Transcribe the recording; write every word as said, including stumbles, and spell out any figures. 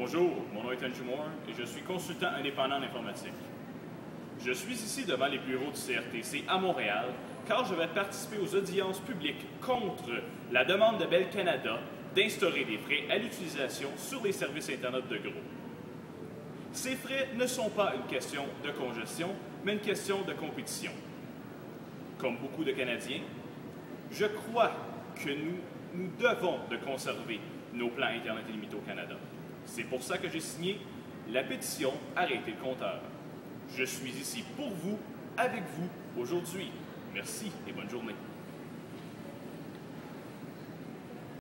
Bonjour, mon nom est Andrew Moore et je suis consultant indépendant en informatique. Je suis ici devant les bureaux du C R T C à Montréal car je vais participer aux audiences publiques contre la demande de Bell Canada d'instaurer des frais à l'utilisation sur les services Internet de gros. Ces frais ne sont pas une question de congestion, mais une question de compétition. Comme beaucoup de Canadiens, je crois que nous, nous devons de conserver nos plans Internet illimités au Canada. C'est pour ça que j'ai signé la pétition « Arrêtez le compteur ». Je suis ici pour vous, avec vous, aujourd'hui. Merci et bonne journée.